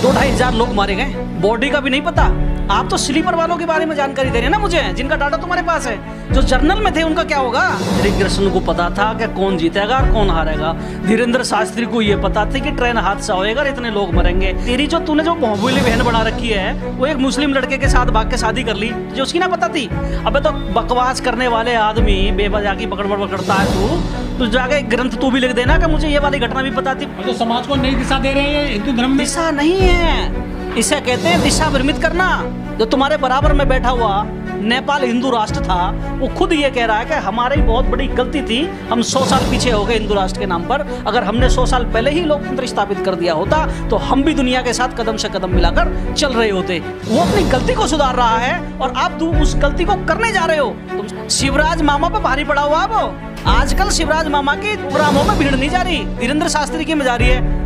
2-2,500 लोग मारे गए, बॉडी का भी नहीं पता। आप तो स्लीपर वालों के बारे में जानकारी दे रहे हैं ना मुझे, जिनका डाटा तुम्हारे पास है। जो जर्नल में थे उनका क्या होगा? श्री कृष्ण को पता था कि कौन जीतेगा और कौन हारेगा। धीरेन्द्र शास्त्री को ये पता था कि ट्रेन हादसा होएगा और इतने लोग मरेंगे। तेरी जो तूने जो बहुबोली बहन बना रखी है, वो एक मुस्लिम लड़के के साथ भाग के शादी कर ली, जो उसकी ना पता थी। अबे तो बकवास करने वाले आदमी, बेवजह की पकड़ करता है। तू जाके ग्रंथ तू भी लिख देना कि मुझे ये वाली घटना भी पता थी। तो समाज को नई दिशा दे रहे हैं हिंदू धर्म में। दिशा नहीं है, इसे कहते हैं दिशा भ्रमित करना। जो तुम्हारे बराबर में बैठा हुआ नेपाल हिंदू राष्ट्र था, वो खुद ये कह रहा है कि हमारी बहुत बड़ी गलती थी, हम 100 साल पीछे हो गए हिंदू राष्ट्र के नाम पर। अगर हमने 100 साल पहले ही लोकतंत्र स्थापित कर दिया होता तो हम भी दुनिया के साथ कदम से कदम मिलाकर चल रहे होते। वो अपनी गलती को सुधार रहा है और आप उस गलती को करने जा रहे हो। तुम शिवराज मामा पर भारी पड़ा हुआ वो। आजकल शिवराज मामा की प्रोग्रामों में भीड़ नहीं जा रही, धीरेन्द्र शास्त्री की में जा रही है।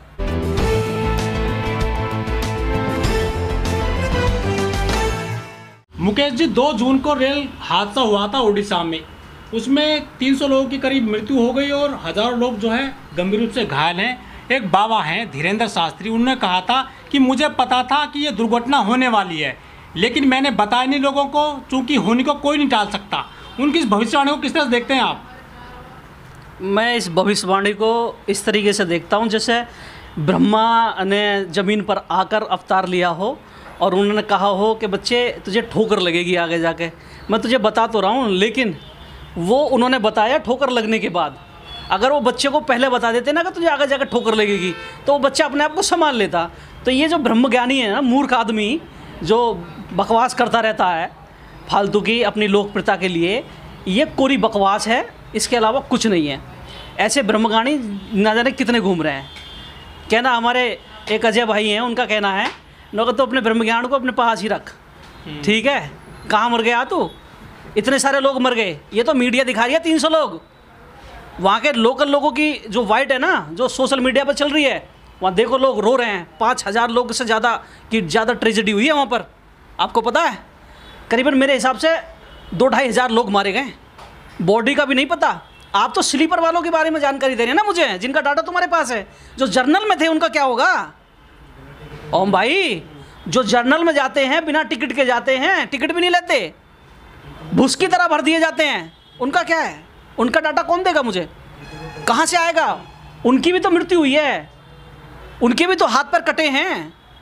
मुकेश जी, 2 जून को रेल हादसा हुआ था उड़ीसा में। उसमें 300 लोगों की करीब मृत्यु हो गई और हजारों लोग जो है गंभीर रूप से घायल हैं। एक बाबा हैं धीरेन्द्र शास्त्री, उन्होंने कहा था कि मुझे पता था कि ये दुर्घटना होने वाली है, लेकिन मैंने बताया नहीं लोगों को, चूँकि होने को कोई नहीं टाल सकता। उनकी इस भविष्यवाणी को किस तरह से देखते हैं आप? मैं इस भविष्यवाणी को इस तरीके से देखता हूँ जैसे ब्रह्मा ने ज़मीन पर आकर अवतार लिया हो और उन्होंने कहा हो कि बच्चे तुझे ठोकर लगेगी आगे जाके। मैं तुझे बता तो रहा हूँ, लेकिन वो उन्होंने बताया ठोकर लगने के बाद। अगर वो बच्चे को पहले बता देते ना कि तुझे आगे जाकर ठोकर लगेगी, तो वो बच्चा अपने आप को संभाल लेता। तो ये जो ब्रह्मज्ञानी है ना, मूर्ख आदमी जो बकवास करता रहता है फालतू की अपनी लोकप्रियता के लिए, ये कोरी बकवास है, इसके अलावा कुछ नहीं है। ऐसे ब्रह्मज्ञानी ना जाने कितने घूम रहे हैं। कहना हमारे एक अजय भाई हैं, उनका कहना है नौकर तो अपने ब्रह्मज्ञान को अपने पास ही रख, ठीक है। कहाँ मर गया तू? इतने सारे लोग मर गए, ये तो मीडिया दिखा रही है 300 लोग। वहाँ के लोकल लोगों की जो वाइट है ना, जो सोशल मीडिया पर चल रही है, वहाँ देखो लोग रो रहे हैं। 5,000 लोग से ज़्यादा की ज़्यादा ट्रेजेडी हुई है वहाँ पर। आपको पता है करीबन मेरे हिसाब से 2-2,500 लोग मारे गए, बॉडी का भी नहीं पता। आप तो स्लीपर वालों के बारे में जानकारी दे रहे हैं ना मुझे, जिनका डाटा तुम्हारे पास है। जो जर्नल में थे उनका क्या होगा? ओम भाई, जो जर्नल में जाते हैं बिना टिकट के जाते हैं, टिकट भी नहीं लेते, भूस की तरह भर दिए जाते हैं, उनका क्या है? उनका डाटा कौन देगा मुझे? कहाँ से आएगा? उनकी भी तो मृत्यु हुई है, उनके भी तो हाथ पैर कटे हैं।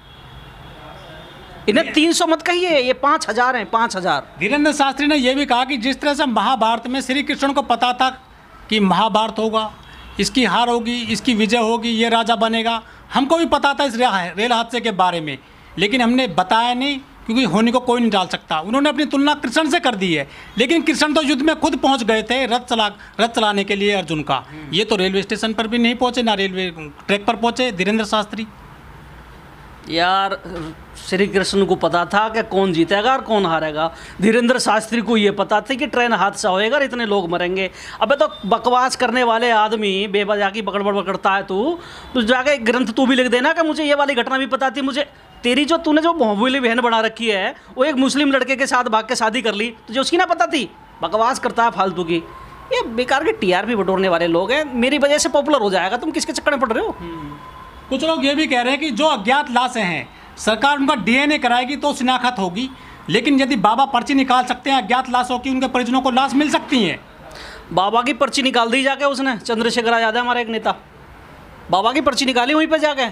इन्हें 300 मत कहिए, ये 5,000 हैं, 5,000। धीरेन्द्र शास्त्री ने यह भी कहा कि जिस तरह से महाभारत में श्री कृष्ण को पता था कि महाभारत होगा, इसकी हार होगी, इसकी विजय होगी, ये राजा बनेगा, हमको भी पता था इस रेल हादसे के बारे में, लेकिन हमने बताया नहीं क्योंकि होने को कोई नहीं डाल सकता। उन्होंने अपनी तुलना कृष्ण से कर दी है, लेकिन कृष्ण तो युद्ध में खुद पहुंच गए थे रथ चलाने के लिए अर्जुन का। ये तो रेलवे स्टेशन पर भी नहीं पहुंचे, ना रेलवे ट्रैक पर पहुंचे धीरेन्द्र शास्त्री। यार श्री कृष्ण को पता था कि कौन जीतेगा और कौन हारेगा। धीरेन्द्र शास्त्री को ये पता था कि ट्रेन हादसा होएगा और इतने लोग मरेंगे। अबे तो बकवास करने वाले आदमी, बेवजह की पकड़ करता है तू जाके ग्रंथ तू भी लिख देना कि मुझे ये वाली घटना भी पता थी। मुझे तेरी जो तूने जो बहुबोली बहन बना रखी है, वो एक मुस्लिम लड़के के साथ भाग के शादी कर ली, तुझे उसकी ना पता थी? बकवास करता है फालतू की। ये बेकार के टीआरपी बटोरने वाले लोग हैं। मेरी वजह से पॉपुलर हो जाएगा, तुम किसके चक्कर में पड़ रहे हो? कुछ लोग ये भी कह रहे हैं कि जो अज्ञात लाशें हैं, सरकार उनका डीएनए कराएगी तो शिनाख्त होगी, लेकिन यदि बाबा पर्ची निकाल सकते हैं अज्ञात लाशों की, उनके परिजनों को लाश मिल सकती है। बाबा की पर्ची निकाल दी जाके उसने, चंद्रशेखर आजाद है हमारा एक नेता, बाबा की पर्ची निकाली वहीं पे जाके,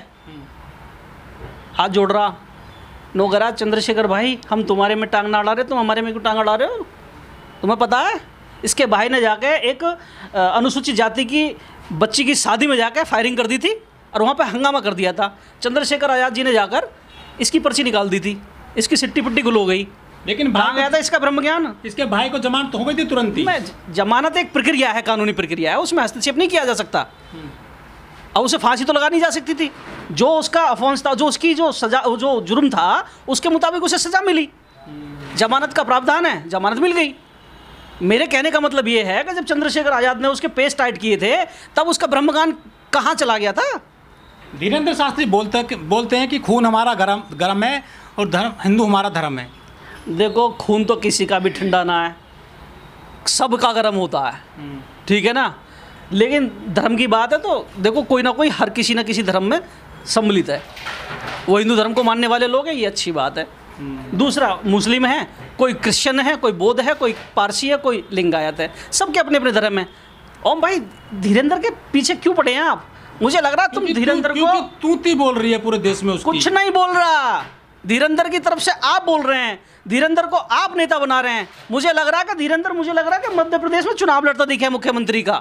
हाथ जोड़ रहा नौगरा, चंद्रशेखर भाई हम तुम्हारे में टांग ना अड़ा रहे, तुम हमारे में क्यों टांग अड़ा रहे हो? तुम्हें पता है इसके भाई ने जाके एक अनुसूचित जाति की बच्ची की शादी में जाकर फायरिंग कर दी थी और वहाँ पे हंगामा कर दिया था। चंद्रशेखर आजाद जी ने जाकर इसकी पर्ची निकाल दी थी, इसकी सिट्टी पिट्टी गुल हो गई, लेकिन भाग गया था इसका ब्रह्मज्ञान। इसके भाई को जमानत हो गई थी तुरंत ही। जमानत एक प्रक्रिया है, कानूनी प्रक्रिया है, उसमें हस्तक्षेप नहीं किया जा सकता। और उसे फांसी तो लगा नहीं जा सकती थी। जो उसका अफॉन्स था, जो उसकी जो सजा, जो जुर्म था, उसके मुताबिक उसे सजा मिली। जमानत का प्रावधान है, जमानत मिल गई। मेरे कहने का मतलब ये है कि जब चंद्रशेखर आजाद ने उसके पेज टाइट किए थे, तब उसका ब्रह्मज्ञान कहाँ चला गया था? धीरेन्द्र शास्त्री बोलते हैं कि खून हमारा गरम है और धर्म, हिंदू हमारा धर्म है। देखो, खून तो किसी का भी ठंडा ना है, सबका गर्म होता है, ठीक है ना। लेकिन धर्म की बात है तो देखो, कोई ना कोई हर किसी न किसी धर्म में सम्मिलित है। वो हिंदू धर्म को मानने वाले लोग हैं, ये अच्छी बात है। दूसरा, मुस्लिम है, कोई क्रिश्चियन है, कोई बौद्ध है, कोई पारसी है, कोई लिंगायत है, सबके अपने अपने धर्म हैं। और भाई धीरेंद्र के पीछे क्यों पड़े हैं आप? मुझे लग रहा है तुम धीरेंद्र को तूती बोल रही है पूरे देश में उसकी। कुछ नहीं बोल रहा, धीरेंद्र की तरफ से आप बोल रहे हैं, धीरेंद्र को आप नेता बना रहे हैं। मुझे लग रहा है कि मध्य प्रदेश में चुनाव लड़ता दिखे है मुख्यमंत्री का।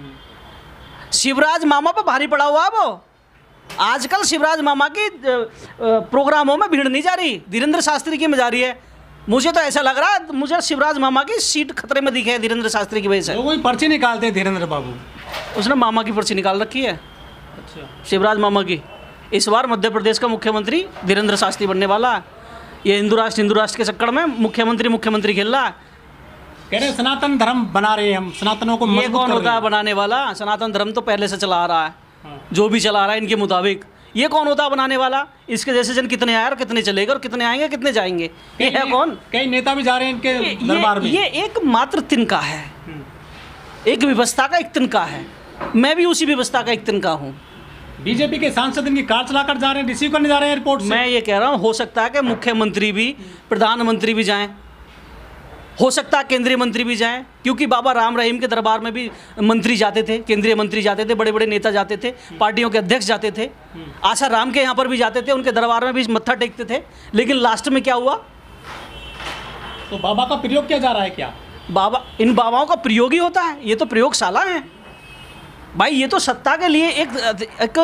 शिवराज मामा पे भारी पड़ा हुआ है वो। आजकल शिवराज मामा की प्रोग्रामों में भीड़ नहीं जा रही, धीरेंद्र शास्त्री की में जा रही है। मुझे तो ऐसा लग रहा है, मुझे शिवराज मामा की सीट खतरे में दिखे है धीरेंद्र शास्त्री की वजह से। कोई पर्ची निकालते हैं धीरेंद्र बाबू, उसने मामा की पर्ची निकाल रखी है। अच्छा, शिवराज मामा की। इस बार मध्य प्रदेश का मुख्यमंत्री धीरेंद्र शास्त्री बनने वाला है। ये हिंदू राष्ट्र के चक्कर में मुख्यमंत्री खेल रहा है। कह रहे सनातन धर्म बना रहे हैं हम, सनातनों को ये कौन होता है बनाने वाला? सनातन धर्म तो पहले से चला आ रहा है, जो भी चला रहा है इनके मुताबिक। ये कौन होता है बनाने वाला? इसके जैसे जन कितने आए और कितने चलेंगे और कितने आएंगे कितने जाएंगे, ये है कौन? कई नेता भी जा रहे हैं इनके दरबार में। ये एक मात्र तिनका है, एक व्यवस्था का एक तिनका है। मैं भी उसी व्यवस्था का एक तिनका हूँ। बीजेपी के सांसद इनकी कार चलाकर जा रहे हैं, रिसीव करने जा रहे हैं एयरपोर्ट से। मैं ये कह रहा हूँ, हो सकता है कि मुख्यमंत्री भी, प्रधानमंत्री भी जाएं, हो सकता है केंद्रीय मंत्री भी जाएं, क्योंकि बाबा राम रहीम के दरबार में भी मंत्री जाते थे, केंद्रीय मंत्री जाते थे, बड़े बड़े नेता जाते थे, पार्टियों के अध्यक्ष जाते थे। आशा राम के यहाँ पर भी जाते थे, उनके दरबार में भी मत्था टेकते थे। लेकिन लास्ट में क्या हुआ? तो बाबा का प्रयोग किया जा रहा है क्या? इन बाबाओं का प्रयोग ही होता है, ये तो प्रयोगशाला है भाई। ये तो सत्ता के लिए एक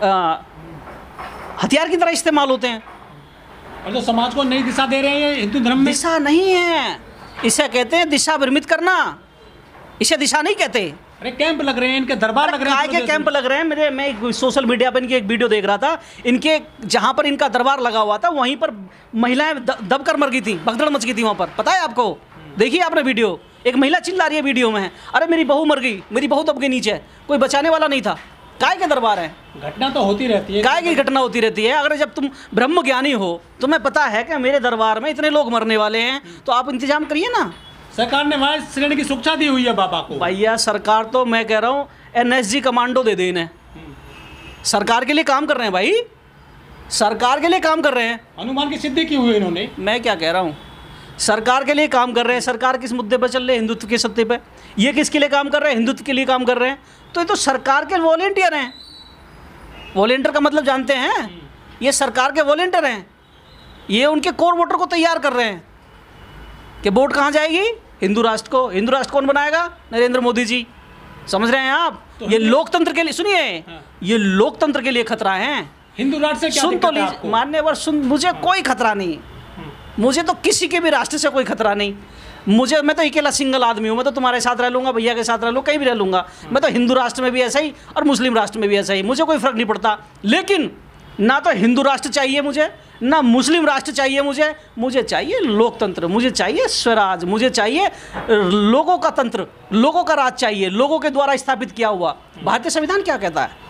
हथियार की तरह इस्तेमाल होते हैं। और जो समाज को नई दिशा दे रहे हैं हिंदू धर्म में। दिशा नहीं है, इसे कहते हैं दिशा भ्रमित करना, इसे दिशा नहीं कहते। अरे कैंप लग रहे हैं, इनके दरबार लग रहे हैं। क्या कैंप लग रहे हैं? मैं एक सोशल मीडिया पर इनकी एक वीडियो देख रहा था। इनके जहाँ पर इनका दरबार लगा हुआ था, वहीं पर महिलाएं दब कर मर गई थी, भगदड़ मच गई थी वहाँ पर। पता है आपको? देखिए आपने वीडियो, एक महिला चिल्ला रही है वीडियो में, अरे मेरी बहू मर गई, मेरी बहू दब गई नीचे, कोई बचाने वाला नहीं था। काय के दरबार है? घटना तो होती रहती है, काय की घटना होती रहती है। अगर जब तुम ब्रह्म ज्ञानी हो, तुम्हें पता है कि मेरे दरबार में इतने लोग मरने वाले हैं, तो आप इंतजाम करिए ना। सरकार ने वहाँ श्रेणी की सुरक्षा दी हुई है बाबा को। भैया सरकार तो, मैं कह रहा हूँ NSG कमांडो दे दे इन्हें। सरकार के लिए काम कर रहे हैं भाई, सरकार के लिए काम कर रहे हैं। हनुमान की सिद्धि की हुई इन्होंने। मैं क्या कह रहा हूँ, सरकार के लिए काम कर रहे हैं। सरकार किस मुद्दे पर चल रहे हैं? हिंदुत्व के सत्ते पे। ये किसके लिए काम कर रहे हैं? हिंदुत्व के लिए काम कर रहे हैं। तो ये तो सरकार के वॉलेंटियर हैं। वॉलेंटियर का मतलब जानते हैं? ये सरकार के वॉलेंटियर हैं। ये उनके कोर वोटर को तैयार कर रहे हैं कि वोट कहाँ जाएगी? हिंदू राष्ट्र को। हिंदू राष्ट्र कौन बनाएगा? नरेंद्र मोदी जी। समझ रहे हैं आप? तो ये लोकतंत्र के लिए, सुनिए, ये लोकतंत्र के लिए खतरा है। हिंदू राष्ट्र से क्या सुन तो लीजिए, मान्यवर सुन, मुझे कोई खतरा नहीं, मुझे तो किसी के भी राष्ट्र से कोई खतरा नहीं। मैं तो अकेला सिंगल आदमी हूँ। मैं तो तुम्हारे साथ रह लूँगा, भैया के साथ रह लूँगा, कहीं भी रह लूँगा। मैं तो हिंदू राष्ट्र में भी ऐसा ही और मुस्लिम राष्ट्र में भी ऐसा ही, मुझे कोई फ़र्क नहीं पड़ता। लेकिन ना तो हिंदू राष्ट्र चाहिए मुझे, ना मुस्लिम राष्ट्र चाहिए मुझे चाहिए लोकतंत्र, मुझे चाहिए स्वराज, मुझे चाहिए लोगों का तंत्र, लोगों का राज चाहिए, लोगों के द्वारा स्थापित किया हुआ। भारतीय संविधान क्या कहता है?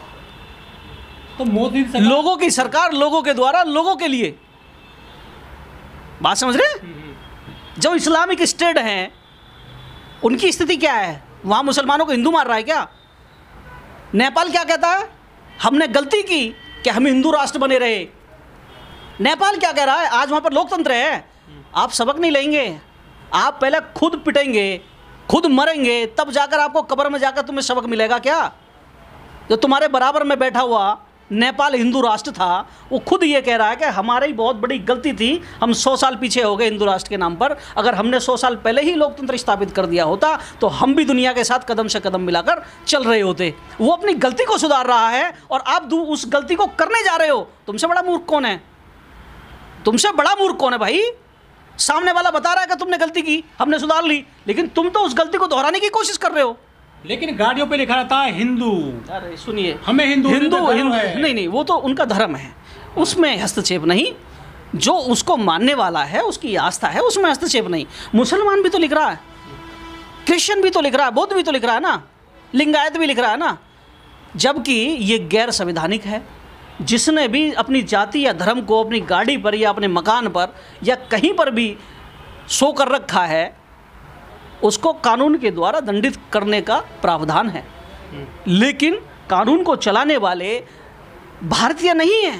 तो मोदी लोगों की सरकार, लोगों के द्वारा, लोगों के लिए। बात समझ रहे हैं? जो इस्लामिक स्टेट हैं उनकी स्थिति क्या है? वहाँ मुसलमानों को हिंदू मार रहा है क्या? नेपाल क्या कहता है? हमने गलती की कि हम हिंदू राष्ट्र बने रहे। नेपाल क्या कह रहा है? आज वहाँ पर लोकतंत्र है। आप सबक नहीं लेंगे, आप पहले खुद पिटेंगे, खुद मरेंगे, तब जाकर आपको कब्र में जाकर तुम्हें सबक मिलेगा क्या? जो तुम्हारे बराबर में बैठा हुआ नेपाल हिंदू राष्ट्र था, वो खुद ये कह रहा है कि हमारी बहुत बड़ी गलती थी, हम 100 साल पीछे हो गए हिंदू राष्ट्र के नाम पर। अगर हमने 100 साल पहले ही लोकतंत्र स्थापित कर दिया होता तो हम भी दुनिया के साथ कदम से कदम मिलाकर चल रहे होते। वो अपनी गलती को सुधार रहा है और आप उस गलती को करने जा रहे हो। तुमसे बड़ा मूर्ख कौन है? तुमसे बड़ा मूर्ख कौन है भाई? सामने वाला बता रहा है कि तुमने गलती की, हमने सुधार ली, लेकिन तुम तो उस गलती को दोहराने की कोशिश कर रहे हो। लेकिन गाड़ियों पे लिखा रहता है हिंदू। अरे सुनिए, हमें हिंदू नहीं, वो तो उनका धर्म है, उसमें हस्तक्षेप नहीं। जो उसको मानने वाला है, उसकी आस्था है, उसमें हस्तक्षेप नहीं। मुसलमान भी तो लिख रहा है, क्रिश्चियन भी तो लिख रहा है, बौद्ध भी तो लिख रहा है ना, लिंगायत भी लिख रहा है ना। जबकि ये गैर संवैधानिक है। जिसने भी अपनी जाति या धर्म को अपनी गाड़ी पर या अपने मकान पर या कहीं पर भी शो कर रखा है, उसको कानून के द्वारा दंडित करने का प्रावधान है। लेकिन कानून को चलाने वाले भारतीय नहीं हैं,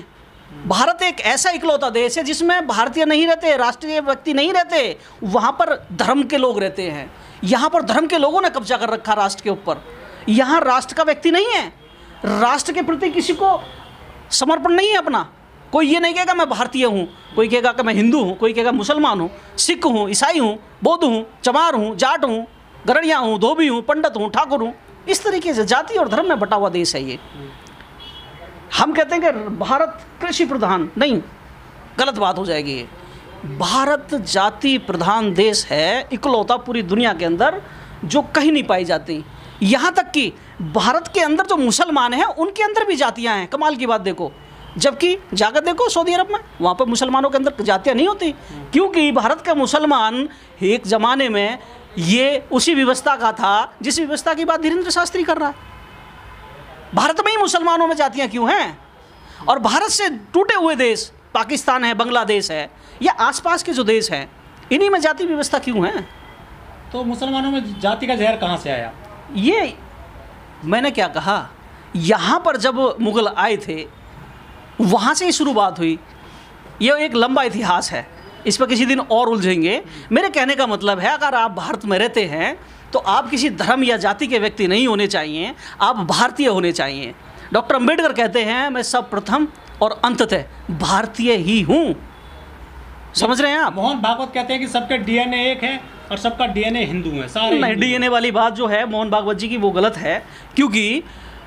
भारत एक ऐसा इकलौता देश है जिसमें भारतीय नहीं रहते, राष्ट्रीय व्यक्ति नहीं रहते, वहाँ पर धर्म के लोग रहते हैं। यहाँ पर धर्म के लोगों ने कब्जा कर रखा राष्ट्र के ऊपर। यहाँ राष्ट्र का व्यक्ति नहीं है, राष्ट्र के प्रति किसी को समर्पण नहीं है अपना। कोई ये नहीं कहेगा मैं भारतीय हूँ, कोई कहेगा कि मैं हिंदू हूँ, कोई कहेगा मुसलमान हूँ, सिख हूँ, ईसाई हूँ, बौद्ध हूँ, चमार हूँ, जाट हूँ, गरड़िया हूँ, धोबी हूँ, पंडित हूँ, ठाकुर हूँ। इस तरीके से जाति और धर्म में बटा हुआ देश है ये। हम कहते हैं कि भारत कृषि प्रधान, नहीं, गलत बात हो जाएगी ये। भारत जाति प्रधान देश है, इकलौता पूरी दुनिया के अंदर, जो कहीं नहीं पाई जाती। यहाँ तक कि भारत के अंदर जो मुसलमान हैं उनके अंदर भी जातियाँ हैं। कमाल की बात देखो, जबकि जाकर देखो सऊदी अरब में, वहाँ पर मुसलमानों के अंदर जातियाँ नहीं होती, क्योंकि भारत का मुसलमान एक ज़माने में ये उसी व्यवस्था का था जिस व्यवस्था की बात धीरेन्द्र शास्त्री कर रहा है। भारत में ही मुसलमानों में जातियाँ क्यों हैं? और भारत से टूटे हुए देश पाकिस्तान है, बांग्लादेश है, या आसपास के जो देश हैं, इन्हीं में जाति व्यवस्था क्यों है? तो मुसलमानों में जाति का जहर कहाँ से आया? ये मैंने क्या कहा, यहाँ पर जब मुग़ल आए थे वहाँ से ही शुरुआत हुई। ये एक लंबा इतिहास है, इस पर किसी दिन और उलझेंगे। मेरे कहने का मतलब है, अगर आप भारत में रहते हैं तो आप किसी धर्म या जाति के व्यक्ति नहीं होने चाहिए, आप भारतीय होने चाहिए। डॉक्टर अंबेडकर कहते हैं मैं सब प्रथम और अंततः भारतीय ही हूँ। समझ रहे हैं आप? मोहन भागवत कहते हैं कि सबके डीएनए एक है और सबका डीएनए हिंदू है, सारे नहीं, डीएनए वाली बात जो है मोहन भागवत जी की, वो गलत है। क्योंकि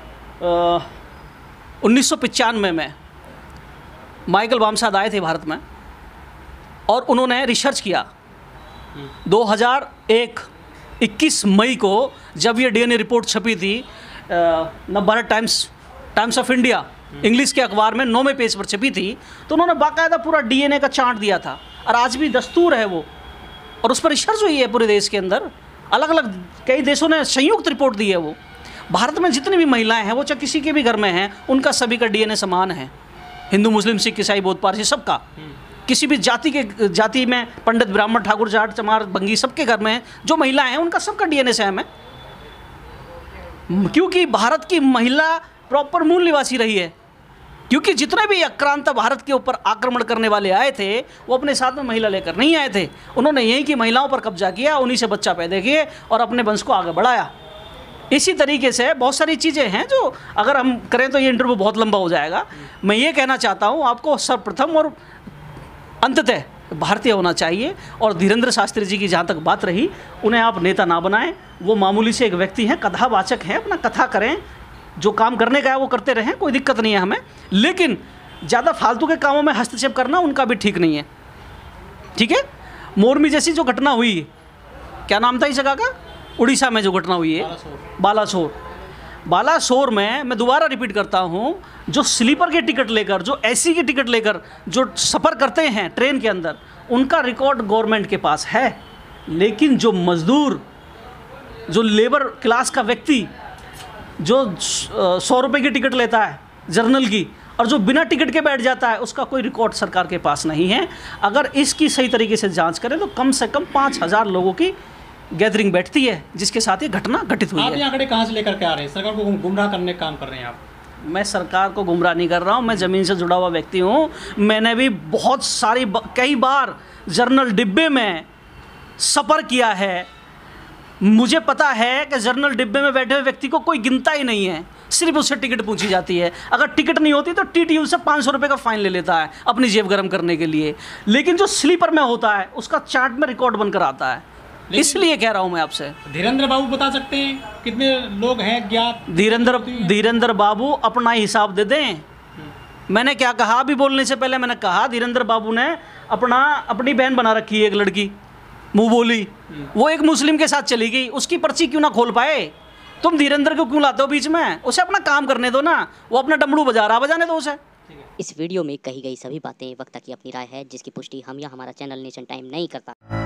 1995 में माइकल वामसाद आए थे भारत में और उन्होंने रिसर्च किया। 2001 21 मई को जब ये डीएनए रिपोर्ट छपी थी Navbharat Times of India English के अखबार में 9वें पेज पर छपी थी, तो उन्होंने बाकायदा पूरा डीएनए का चार्ट दिया था। और आज भी दस्तूर है वो, और उस पर रिसर्च हुई है पूरे देश के अंदर। अलग अलग कई देशों ने संयुक्त रिपोर्ट दी है वो। भारत में जितनी भी महिलाएं हैं, वो चाहे किसी के भी घर में हैं, उनका सभी का डीएनए समान है। हिंदू, मुस्लिम, सिख, ईसाई, बौद्ध, पारसी, सबका। किसी भी जाति में पंडित, ब्राह्मण, ठाकुर, जाट, चमार, बंगी, सबके घर में जो महिलाएं हैं उनका सबका डीएनए सेम है। क्योंकि भारत की महिला प्रॉपर मूल निवासी रही है। क्योंकि जितने भी आक्रांत भारत के ऊपर आक्रमण करने वाले आए थे, वो अपने साथ में महिला लेकर नहीं आए थे। उन्होंने यहीं की महिलाओं पर कब्जा किया, उन्हीं से बच्चा पैदा किए और अपने वंश को आगे बढ़ाया। इसी तरीके से बहुत सारी चीज़ें हैं जो अगर हम करें तो ये इंटरव्यू बहुत लंबा हो जाएगा। मैं ये कहना चाहता हूँ, आपको सर्वप्रथम और अंततः भारतीय होना चाहिए। और धीरेन्द्र शास्त्री जी की जहाँ तक बात रही, उन्हें आप नेता ना बनाएं। वो मामूली से एक व्यक्ति हैं, कथावाचक हैं, अपना कथा करें, जो काम करने का है वो करते रहें, कोई दिक्कत नहीं है हमें। लेकिन ज़्यादा फालतू के कामों में हस्तक्षेप करना उनका भी ठीक नहीं है। ठीक है? मोरमी जैसी जो घटना हुई, क्या नाम था इस जगह का, उड़ीसा में जो घटना हुई है, बालासोर में, मैं दोबारा रिपीट करता हूँ, जो स्लीपर की टिकट लेकर, जो एसी की टिकट लेकर जो सफ़र करते हैं ट्रेन के अंदर, उनका रिकॉर्ड गवर्नमेंट के पास है। लेकिन जो मजदूर, जो लेबर क्लास का व्यक्ति जो 100 रुपये की टिकट लेता है जर्नल की, और जो बिना टिकट के बैठ जाता है, उसका कोई रिकॉर्ड सरकार के पास नहीं है। अगर इसकी सही तरीके से जांच करें तो कम से कम 5000 लोगों की गैदरिंग बैठती है, जिसके साथ ये घटना घटित हुई है। आप ये आंकड़े कहाँ से लेकर के आ रहे हैं? सरकार को गुमराह करने का काम कर रहे हैं आप। मैं सरकार को गुमराह नहीं कर रहा हूँ, मैं ज़मीन से जुड़ा हुआ व्यक्ति हूँ। मैंने भी बहुत सारी कई बार जर्नल डिब्बे में सफ़र किया है। मुझे पता है कि जर्नल डिब्बे में बैठे हुए व्यक्ति को कोई गिनता ही नहीं है, सिर्फ उससे टिकट पूछी जाती है। अगर टिकट नहीं होती तो टीटीयू से 500 रुपये का फ़ाइन ले लेता है अपनी जेब गर्म करने के लिए। लेकिन जो स्लीपर में होता है उसका चार्ट में रिकॉर्ड बनकर आता है। इसलिए कह रहा हूँ मैं आपसे। धीरेन्द्र बाबू बता सकते हैं कितने लोग हैं ज्ञात? धीरेन्द्र बाबू अपना हिसाब दे दें। मैंने क्या कहा अभी बोलने से पहले? मैंने कहा धीरेन्द्र बाबू ने अपनी बहन बना रखी है, एक लड़की, मुँह बोली, वो एक मुस्लिम के साथ चली गई, उसकी पर्ची क्यों ना खोल पाए? तुम धीरेन्द्र को क्यों लाते हो बीच में? उसे अपना काम करने दो ना, वो अपना डमरू बजा रहा, बजाने दो उसे। इस वीडियो में कही गई सभी बातें वक्ता की अपनी राय है, जिसकी पुष्टि हम या हमारा चैनल नेशन टाइम नहीं करता।